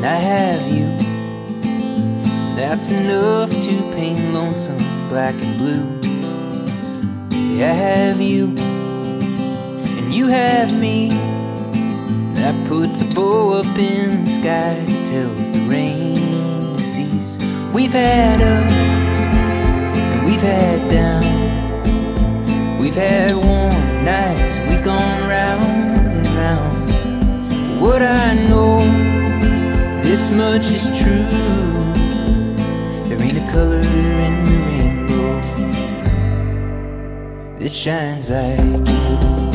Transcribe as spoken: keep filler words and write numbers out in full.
and I have you. That's enough to paint lonesome black and blue. Yeah, I have you, and you have me. That puts a bow up in the sky that tells the rain to cease. We've had up, and we've had down. We've had warm nights, we've gone round and round. What I know, this much is true. There ain't a color in the rainbow that shines like you.